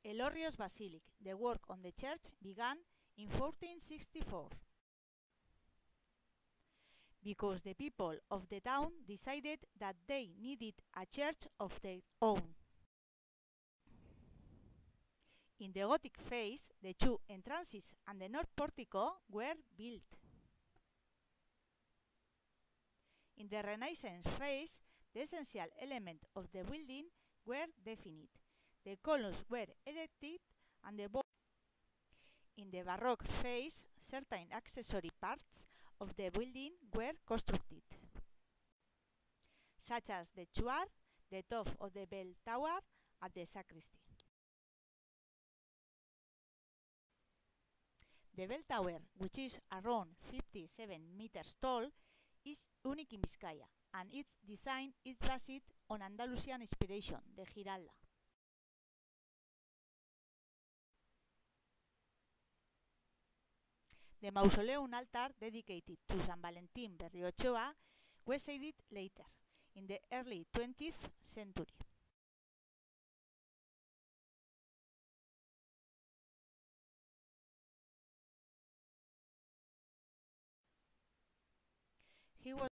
Elorrio's Basilic. The work on the church began in 1464 because the people of the town decided that they needed a church of their own. In the Gothic phase, the two entrances and the north portico were built. In the Renaissance phase, the essential elements of the building were defined. The columns were erected and the vault. In the Baroque phase, certain accessory parts of the building were constructed, such as the choir, the top of the bell tower, and the sacristy. The bell tower, which is around 57 meters tall, is unique in Vizcaya, and its design is based on Andalusian inspiration, the Giralda. The mausoleum altar dedicated to San Valentin Berriochoa was added later, in the early 20th century. He was